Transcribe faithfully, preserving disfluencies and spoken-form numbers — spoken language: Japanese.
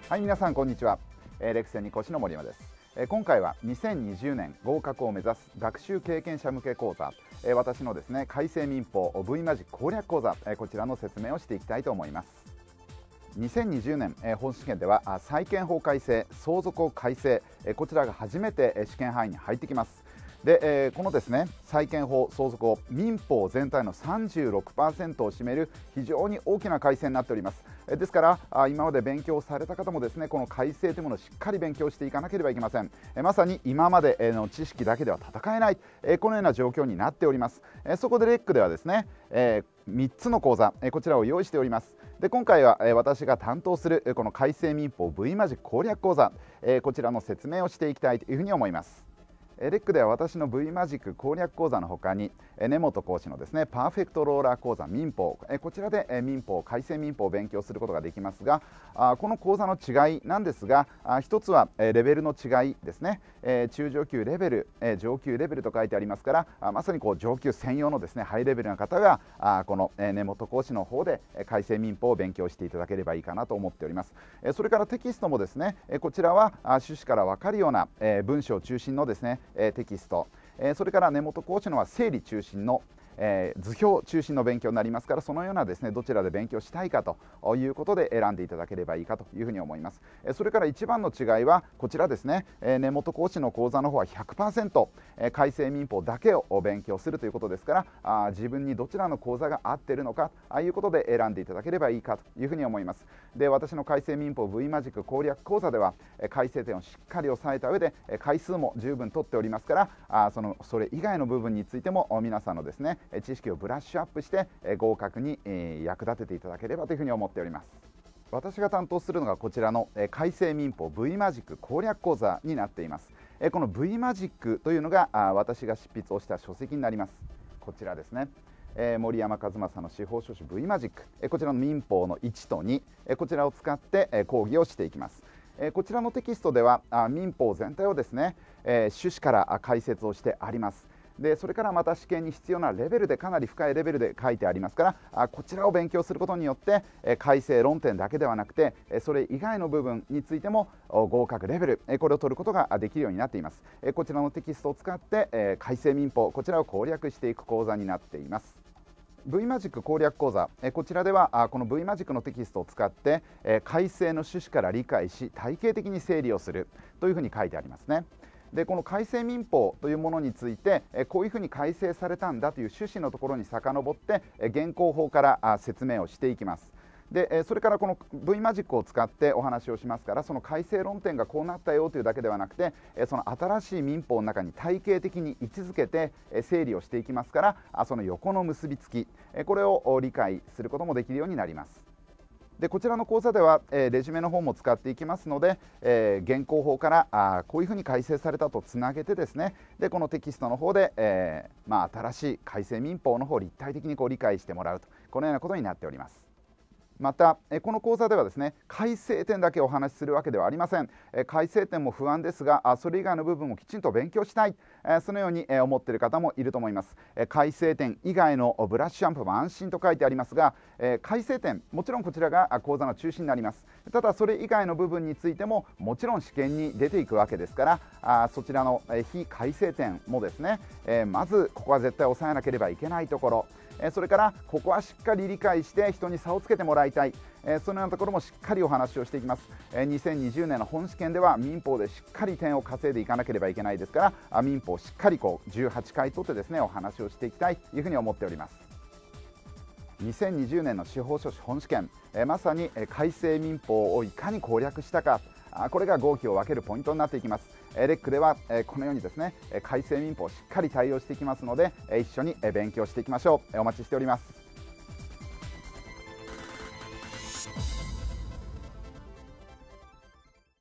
はい、皆さんこんにちは。えーレクセンに講師の森山です。えー今回はにせんにじゅうねん合格を目指す学習経験者向け講座、えー私のですね改正民法 ブイ マジック攻略講座、えーこちらの説明をしていきたいと思います。にせんにじゅうねん、えー本試験ではあ債権法改正、相続法改正、えーこちらが初めてえー試験範囲に入ってきます。で、えーこのですね債権法、相続法、民法全体の さんじゅうろくパーセント を占める非常に大きな改正になっております。えーですからあ今まで勉強された方もですねこの改正というものをしっかり勉強していかなければいけません。えーまさに今までの知識だけでは戦えない、えーこのような状況になっております。えーそこでレックではですね、えーみっつの講座、えーこちらを用意しております。で今回は、えー私が担当するえーこの改正民法 ブイ マジック攻略講座、えーこちらの説明をしていきたいというふうに思います。レックでは私の ブイ マジック攻略講座のほかに根本講師のですねパーフェクトローラー講座民法、こちらで民法改正民法を勉強することができますが、この講座の違いなんですが、一つはレベルの違いですね。中上級レベル、上級レベルと書いてありますから、まさにこう上級専用のですねハイレベルな方がこの根本講師の方で改正民法を勉強していただければいいかなと思っております。それからテキストもですねこちらは趣旨から分かるような文章中心のですねテキスト、それから根本講師のは整理中心のえー、図表中心の勉強になりますから、そのようなですねどちらで勉強したいかということで選んでいただければいいかというふうに思います。えー、それから一番の違いはこちらですね、えー、根本講師の講座の方は ひゃくパーセント、えー、改正民法だけを勉強するということですから、あ自分にどちらの講座が合っているのかああいうことで選んでいただければいいかというふうに思います。で私の改正民法 ブイ マジック攻略講座では改正点をしっかり押さえた上で回数も十分取っておりますから、あそのそれ以外の部分についても皆さんのですね知識をブラッシュアップして合格に役立てていただければというふうに思っております。私が担当するのがこちらの改正民法 ブイ マジック攻略講座になっています。この ブイ マジックというのが私が執筆をした書籍になります。こちらですね、森山和正の司法書士 ブイ マジック、こちらの民法のいちとに、こちらを使って講義をしていきます。こちらのテキストでは民法全体をですね趣旨から解説をしてあります。でそれからまた試験に必要なレベルでかなり深いレベルで書いてありますから、こちらを勉強することによって改正論点だけではなくてそれ以外の部分についても合格レベルこれを取ることができるようになっています。こちらのテキストを使って改正民法こちらを攻略していく講座になっています。ブイ マジック攻略講座、こちらではこの ブイ マジックのテキストを使って改正の趣旨から理解し体系的に整理をするというふうに書いてありますね。でこの改正民法というものについてこういうふうに改正されたんだという趣旨のところに遡って現行法から説明をしていきます。でそれからこの ブイ マジックを使ってお話をしますから、その改正論点がこうなったよというだけではなくてその新しい民法の中に体系的に位置づけて整理をしていきますから、その横の結びつきこれを理解することもできるようになります。でこちらの講座では、えー、レジュメの方も使っていきますので、えー、現行法からあこういうふうに改正されたとつなげてですね、でこのテキストの方で、えーまあ、新しい改正民法の方を立体的にこう理解してもらうと、このようなことになっております。またこの講座ではですね改正点だけお話しするわけではありません。改正点も不安ですがそれ以外の部分をきちんと勉強したい、そのように思っている方もいると思います。改正点以外のブラッシュアップも安心と書いてありますが、改正点もちろんこちらが講座の中心になります。ただそれ以外の部分についてももちろん試験に出ていくわけですから、そちらの非改正点もですねまずここは絶対押さえなければいけないところ、それからここはしっかり理解して人に差をつけてもらいたい、そのようなところもしっかりお話をしていきます。にせんにじゅうねんの本試験では民法でしっかり点を稼いでいかなければいけないですから、民法をしっかりこうじゅうはちかい取ってですねお話をしていきたいというふうに思っております。にせんにじゅうねんの司法書士本試験、まさに改正民法をいかに攻略したか、これが合否を分けるポイントになっていきます。レックではこのようにですね改正民法をしっかり対応していきますので、一緒に勉強していきましょう。お待ちしております。